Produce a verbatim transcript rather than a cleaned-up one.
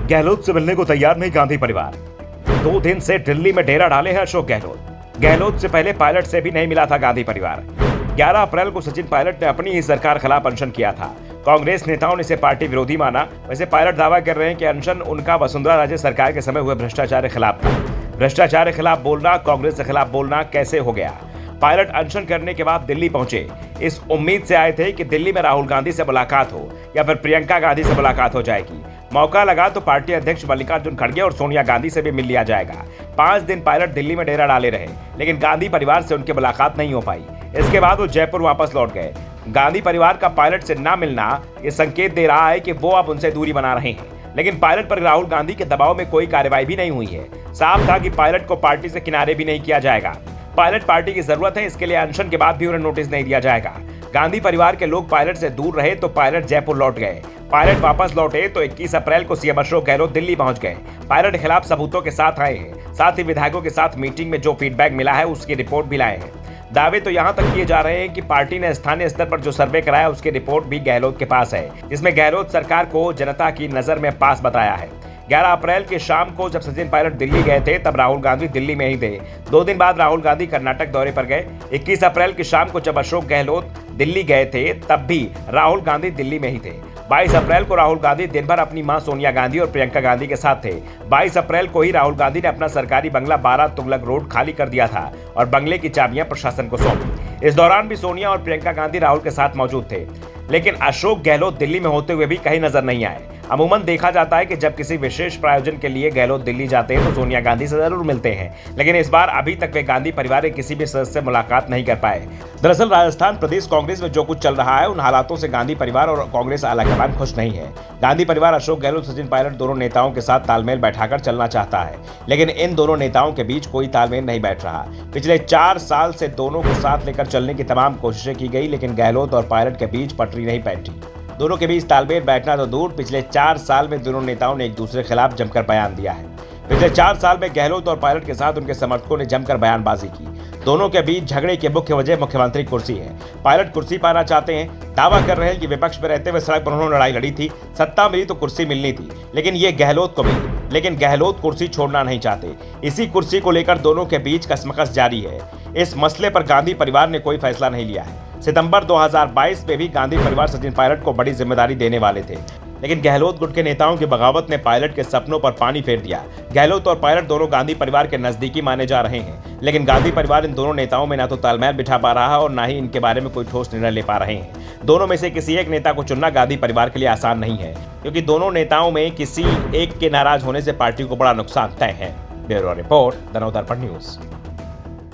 गहलोत से मिलने को तैयार नहीं गांधी परिवार। दो दिन से दिल्ली में डेरा डाले हैं अशोक गहलोत। गहलोत से पहले पायलट से भी नहीं मिला था गांधी परिवार। ग्यारह अप्रैल को सचिन पायलट ने अपनी ही सरकार खिलाफ अनशन किया था। कांग्रेस नेताओं ने इसे पार्टी विरोधी माना। वैसे पायलट दावा कर रहे हैं कि अनशन उनका वसुंधरा राजे सरकार के समय हुए भ्रष्टाचार के खिलाफ था। भ्रष्टाचार के खिलाफ बोलना, कांग्रेस के खिलाफ बोलना कैसे हो गया? पायलट अनशन करने के बाद दिल्ली पहुंचे, इस उम्मीद से आए थे कि दिल्ली में राहुल गांधी से मुलाकात हो या फिर प्रियंका गांधी से मुलाकात हो जाएगी। मौका लगा तो पार्टी अध्यक्ष मल्लिकार्जुन खड़गे और सोनिया गांधी से भी मिल लिया जाएगा। पांच दिन पायलट दिल्ली में डेरा डाले रहे, लेकिन गांधी परिवार से उनकी मुलाकात नहीं हो पाई। इसके बाद वो जयपुर वापस लौट गए। गांधी परिवार का पायलट से ना मिलना ये संकेत दे रहा है कि वो अब उनसे दूरी बना रहे हैं। लेकिन पायलट पर राहुल गांधी के दबाव में कोई कार्रवाई भी नहीं हुई है। साफ था कि पायलट को पार्टी से किनारे भी नहीं किया जाएगा। पायलट पार्टी की जरूरत है, इसके लिए अनशन के बाद भी उन्हें नोटिस नहीं दिया जाएगा। गांधी परिवार के लोग पायलट से दूर रहे तो पायलट जयपुर लौट गए। पायलट वापस लौटे तो इक्कीस अप्रैल को सीएम अशोक गहलोत दिल्ली पहुंच गए। पायलट के खिलाफ सबूतों के साथ आए हैं। साथ ही विधायकों के साथ मीटिंग में जो फीडबैक मिला है उसकी रिपोर्ट भी लाए हैं। दावे तो यहां तक किए जा रहे हैं कि पार्टी ने स्थानीय स्तर पर जो सर्वे कराया उसकी रिपोर्ट भी गहलोत के पास है, जिसमें गहलोत सरकार को जनता की नजर में पास बताया है। ग्यारह अप्रैल की शाम को जब सचिन पायलट दिल्ली गए थे तब राहुल गांधी दिल्ली में ही थे। दो दिन बाद राहुल गांधी कर्नाटक दौरे पर गए। इक्कीस अप्रैल की शाम को जब अशोक गहलोत दिल्ली गए थे तब भी राहुल गांधी दिल्ली में ही थे। बाईस अप्रैल को राहुल गांधी दिन भर अपनी मां सोनिया गांधी और प्रियंका गांधी के साथ थे। बाईस अप्रैल को ही राहुल गांधी ने अपना सरकारी बंगला बारह तुगलक रोड खाली कर दिया था और बंगले की चाबियां प्रशासन को सौंपी। इस दौरान भी सोनिया और प्रियंका गांधी राहुल के साथ मौजूद थे, लेकिन अशोक गहलोत दिल्ली में होते हुए भी कहीं नजर नहीं आए। अमूमन देखा जाता है कि जब किसी विशेष प्रायोजन के लिए गहलोत दिल्ली जाते हैं तो सोनिया गांधी से जरूर मिलते हैं, लेकिन इस बार अभी तक वे गांधी परिवार के किसी भी सदस्य से मुलाकात नहीं कर पाए। दरअसल राजस्थान प्रदेश कांग्रेस में जो कुछ चल रहा है उन हालातों से गांधी परिवार और कांग्रेस आलाकमान खुश नहीं है। गांधी परिवार अशोक गहलोत, सचिन पायलट दोनों नेताओं के साथ तालमेल बैठाकर चलना चाहता है, लेकिन इन दोनों नेताओं के बीच कोई तालमेल नहीं बैठ रहा। पिछले चार साल से दोनों को साथ लेकर चलने की तमाम कोशिशें की गई, लेकिन गहलोत और पायलट के बीच पटरी नहीं बैठी। दोनों के बीच तालमेल बैठना तो दूर, पिछले चार साल में दोनों नेताओं ने एक दूसरे के खिलाफ जमकर बयान दिया है। पिछले चार साल में गहलोत और पायलट के साथ उनके समर्थकों ने जमकर बयानबाजी की। दोनों के बीच झगड़े की मुख्य वजह मुख्यमंत्री कुर्सी है। पायलट कुर्सी पाना चाहते हैं, दावा कर रहे हैं कि विपक्ष में रहते हुए सड़क पर उन्होंने लड़ाई लड़ी थी, सत्ता मिली तो कुर्सी मिलनी थी, लेकिन ये गहलोत को मिली। लेकिन गहलोत कुर्सी छोड़ना नहीं चाहते। इसी कुर्सी को लेकर दोनों के बीच कसमकस जारी है। इस मसले पर गांधी परिवार ने कोई फैसला नहीं लिया है। सितंबर दो हज़ार बाईस में भी गांधी परिवार सचिन पायलट को बड़ी जिम्मेदारी देने वाले थे, लेकिन गहलोत गुट के नेताओं की बगावत ने पायलट के सपनों पर पानी फेर दिया। गहलोत और पायलट दोनों गांधी परिवार के नजदीकी माने जा रहे हैं, लेकिन गांधी परिवार इन दोनों नेताओं में न तो तालमेल बिठा पा रहा है और न ही इनके बारे में कोई ठोस निर्णय ले पा रहे हैं। दोनों में से किसी एक नेता को चुनना गांधी परिवार के लिए आसान नहीं है, क्योंकि दोनों नेताओं में किसी एक के नाराज होने से पार्टी को बड़ा नुकसान तय है। Bureau report, the Navdarpan news.